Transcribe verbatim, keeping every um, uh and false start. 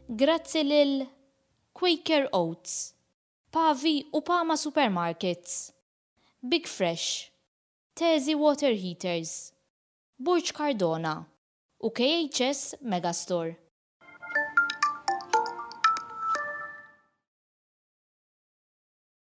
Grazzi lil Quaker Oats, Pavi u Pama Supermarkets, Big Fresh, Tezi Water Heaters, Burj Cardona u K H S Megastore.